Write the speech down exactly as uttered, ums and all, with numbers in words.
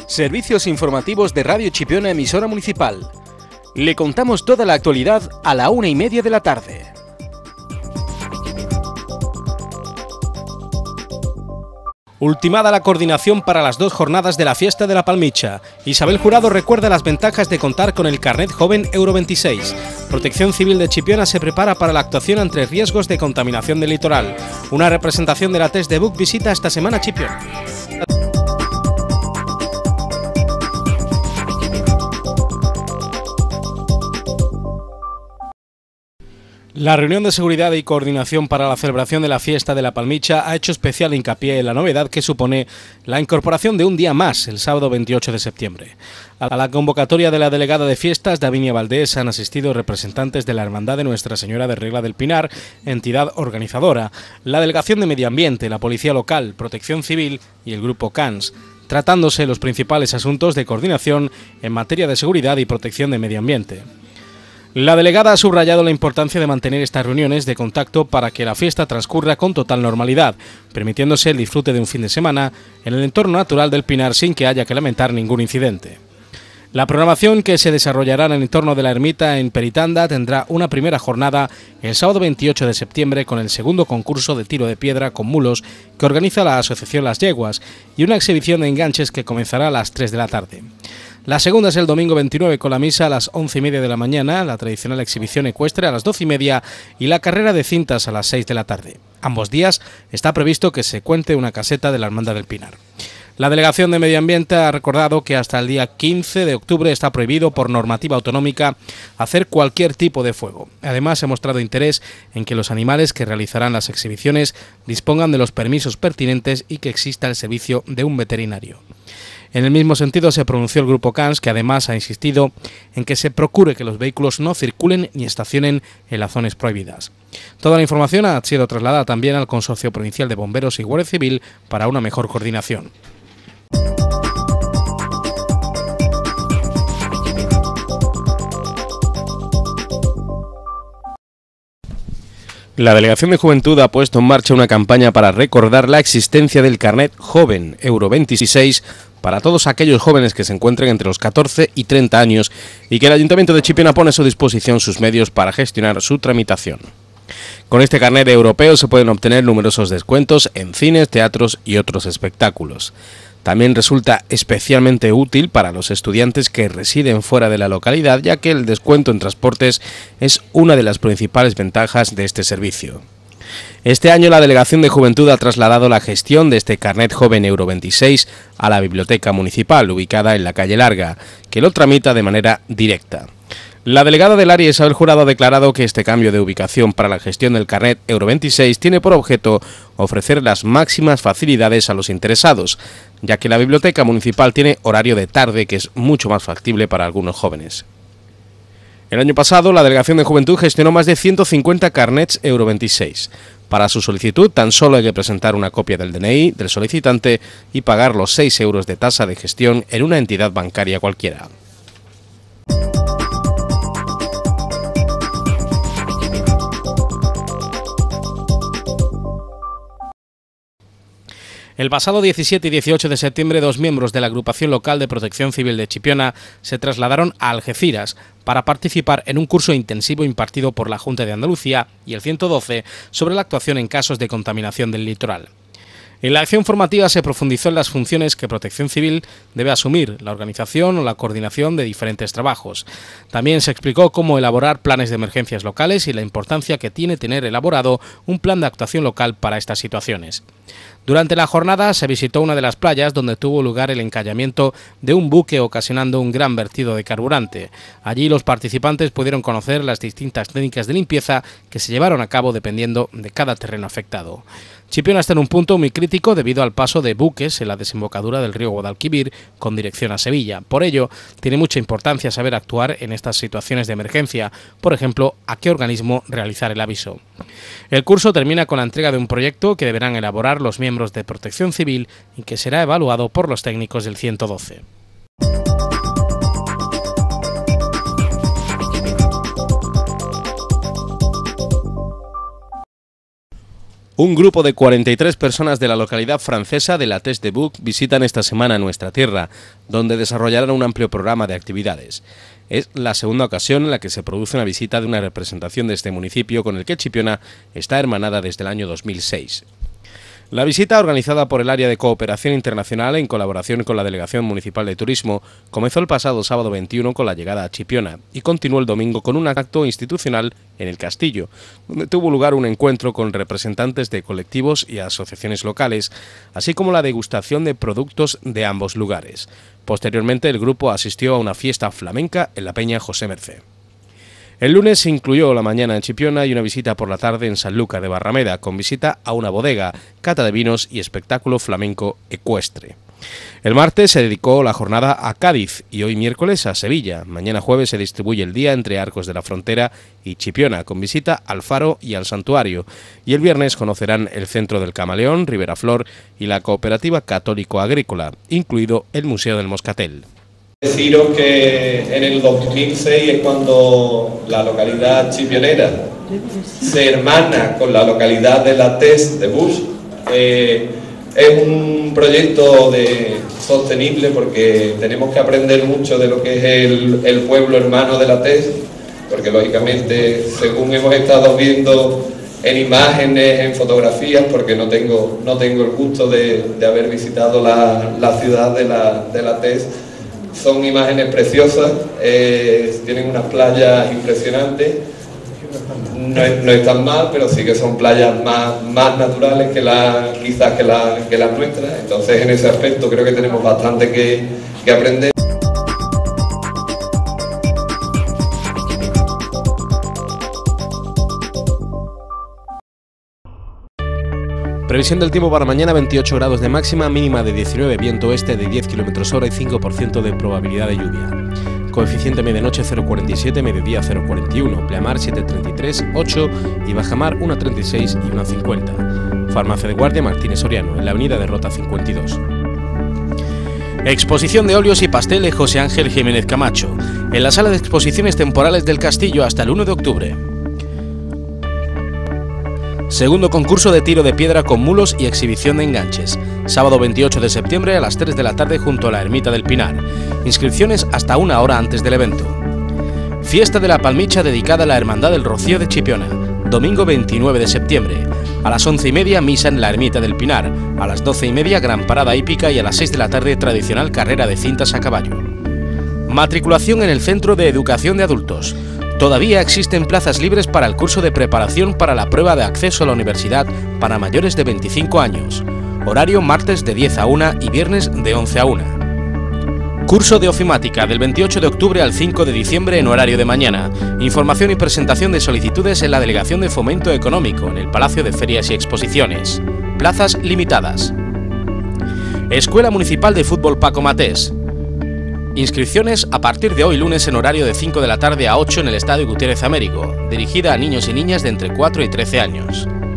Servicios informativos de Radio Chipiona, emisora municipal. Le contamos toda la actualidad a la una y media de la tarde. Ultimada la coordinación para las dos jornadas de la fiesta de la Palmicha. Isabel Jurado recuerda las ventajas de contar con el carnet joven Euro veintiséis. Protección Civil de Chipiona se prepara para la actuación ante riesgos de contaminación del litoral. Una representación de la Test de Buc visita esta semana Chipiona. La reunión de seguridad y coordinación para la celebración de la fiesta de la Palmicha ha hecho especial hincapié en la novedad que supone la incorporación de un día más, el sábado veintiocho de septiembre. A la convocatoria de la delegada de fiestas, Davinia Valdés, han asistido representantes de la Hermandad de Nuestra Señora de Regla del Pinar, entidad organizadora, la Delegación de Medio Ambiente, la Policía Local, Protección Civil y el Grupo CANS, tratándose los principales asuntos de coordinación en materia de seguridad y protección de medio ambiente. La delegada ha subrayado la importancia de mantener estas reuniones de contacto para que la fiesta transcurra con total normalidad, permitiéndose el disfrute de un fin de semana en el entorno natural del Pinar sin que haya que lamentar ningún incidente. La programación que se desarrollará en el entorno de la ermita en Peritanda tendrá una primera jornada el sábado veintiocho de septiembre con el segundo concurso de tiro de piedra con mulos que organiza la asociación Las Yeguas y una exhibición de enganches que comenzará a las tres de la tarde. La segunda es el domingo veintinueve con la misa a las once y media de la mañana, la tradicional exhibición ecuestre a las doce y media y la carrera de cintas a las seis de la tarde. Ambos días está previsto que se cuente una caseta de la Hermandad del Pinar. La Delegación de Medio Ambiente ha recordado que hasta el día quince de octubre está prohibido por normativa autonómica hacer cualquier tipo de fuego. Además, ha mostrado interés en que los animales que realizarán las exhibiciones dispongan de los permisos pertinentes y que exista el servicio de un veterinario. En el mismo sentido se pronunció el Grupo CANS, que además ha insistido en que se procure que los vehículos no circulen ni estacionen en las zonas prohibidas. Toda la información ha sido trasladada también al Consorcio Provincial de Bomberos y Guardia Civil para una mejor coordinación. La Delegación de Juventud ha puesto en marcha una campaña para recordar la existencia del carnet joven Euro veintiséis para todos aquellos jóvenes que se encuentren entre los catorce y treinta años y que el Ayuntamiento de Chipiona pone a su disposición sus medios para gestionar su tramitación. Con este carnet europeo se pueden obtener numerosos descuentos en cines, teatros y otros espectáculos. También resulta especialmente útil para los estudiantes que residen fuera de la localidad, ya que el descuento en transportes es una de las principales ventajas de este servicio. Este año la Delegación de Juventud ha trasladado la gestión de este carnet joven Euro veintiséis a la Biblioteca Municipal, ubicada en la calle Larga, que lo tramita de manera directa. La delegada del área, Isabel Jurado, ha declarado que este cambio de ubicación para la gestión del carnet Euro veintiséis tiene por objeto ofrecer las máximas facilidades a los interesados, ya que la Biblioteca Municipal tiene horario de tarde que es mucho más factible para algunos jóvenes. El año pasado, la Delegación de Juventud gestionó más de ciento cincuenta carnets Euro veintiséis. Para su solicitud, tan solo hay que presentar una copia del D N I del solicitante y pagar los seis euros de tasa de gestión en una entidad bancaria cualquiera. El pasado diecisiete y dieciocho de septiembre, dos miembros de la Agrupación Local de Protección Civil de Chipiona se trasladaron a Algeciras para participar en un curso intensivo impartido por la Junta de Andalucía y el ciento doce sobre la actuación en casos de contaminación del litoral. En la acción formativa se profundizó en las funciones que Protección Civil debe asumir, la organización o la coordinación de diferentes trabajos. También se explicó cómo elaborar planes de emergencias locales y la importancia que tiene tener elaborado un plan de actuación local para estas situaciones. Durante la jornada se visitó una de las playas donde tuvo lugar el encallamiento de un buque ocasionando un gran vertido de carburante. Allí los participantes pudieron conocer las distintas técnicas de limpieza que se llevaron a cabo dependiendo de cada terreno afectado. Chipiona está en un punto muy crítico debido al paso de buques en la desembocadura del río Guadalquivir con dirección a Sevilla. Por ello, tiene mucha importancia saber actuar en estas situaciones de emergencia, por ejemplo, a qué organismo realizar el aviso. El curso termina con la entrega de un proyecto que deberán elaborar los miembros de Protección Civil y que será evaluado por los técnicos del ciento doce. Un grupo de cuarenta y tres personas de la localidad francesa de La Teste-de-Buc visitan esta semana nuestra tierra, donde desarrollarán un amplio programa de actividades. Es la segunda ocasión en la que se produce una visita de una representación de este municipio con el que Chipiona está hermanada desde el año dos mil seis. La visita, organizada por el Área de Cooperación Internacional en colaboración con la Delegación Municipal de Turismo, comenzó el pasado sábado veintiuno con la llegada a Chipiona y continuó el domingo con un acto institucional en el Castillo, donde tuvo lugar un encuentro con representantes de colectivos y asociaciones locales, así como la degustación de productos de ambos lugares. Posteriormente, el grupo asistió a una fiesta flamenca en la Peña José Mercé. El lunes se incluyó la mañana en Chipiona y una visita por la tarde en Sanlúcar de Barrameda, con visita a una bodega, cata de vinos y espectáculo flamenco ecuestre. El martes se dedicó la jornada a Cádiz y hoy miércoles a Sevilla. Mañana jueves se distribuye el día entre Arcos de la Frontera y Chipiona, con visita al Faro y al Santuario. Y el viernes conocerán el Centro del Camaleón, Ribera Flor y la Cooperativa Católico Agrícola, incluido el Museo del Moscatel. Deciros que en el dos mil seis es cuando la localidad chipionera se hermana con la localidad de La Teste-de-Buc. Eh, es un proyecto de, sostenible porque tenemos que aprender mucho de lo que es el, el pueblo hermano de La Teste, porque lógicamente, según hemos estado viendo en imágenes, en fotografías, porque no tengo, no tengo el gusto de, de haber visitado la, la ciudad de La, de La Teste, son imágenes preciosas, eh, tienen unas playas impresionantes, no, no están mal, pero sí que son playas más, más naturales que la, quizás que, la, que las nuestras. Entonces, en ese aspecto creo que tenemos bastante que, que aprender. Previsión del tiempo para mañana: veintiocho grados de máxima, mínima de diecinueve, viento oeste de diez kilómetros hora y cinco por ciento de probabilidad de lluvia. Coeficiente medianoche cero coma cuarenta y siete, mediodía cero coma cuarenta y uno, pleamar siete coma treinta y tres, ocho y bajamar uno coma treinta y seis y uno coma cincuenta. Farmacia de Guardia Martínez Soriano, en la avenida de Rota cincuenta y dos. Exposición de óleos y pastel de José Ángel Jiménez Camacho, en la sala de exposiciones temporales del Castillo hasta el uno de octubre. Segundo concurso de tiro de piedra con mulos y exhibición de enganches. Sábado veintiocho de septiembre a las tres de la tarde junto a la Ermita del Pinar. Inscripciones hasta una hora antes del evento. Fiesta de la Palmicha dedicada a la Hermandad del Rocío de Chipiona. Domingo veintinueve de septiembre. A las once y media misa en la Ermita del Pinar. A las doce y media gran parada hípica y a las seis de la tarde tradicional carrera de cintas a caballo. Matriculación en el Centro de Educación de Adultos. Todavía existen plazas libres para el curso de preparación para la prueba de acceso a la universidad para mayores de veinticinco años. Horario martes de diez a una y viernes de once a una. Curso de ofimática del veintiocho de octubre al cinco de diciembre en horario de mañana. Información y presentación de solicitudes en la Delegación de Fomento Económico en el Palacio de Ferias y Exposiciones. Plazas limitadas. Escuela Municipal de Fútbol Paco Matés. Inscripciones a partir de hoy lunes en horario de cinco de la tarde a ocho en el Estadio Gutiérrez Américo, dirigida a niños y niñas de entre cuatro y trece años.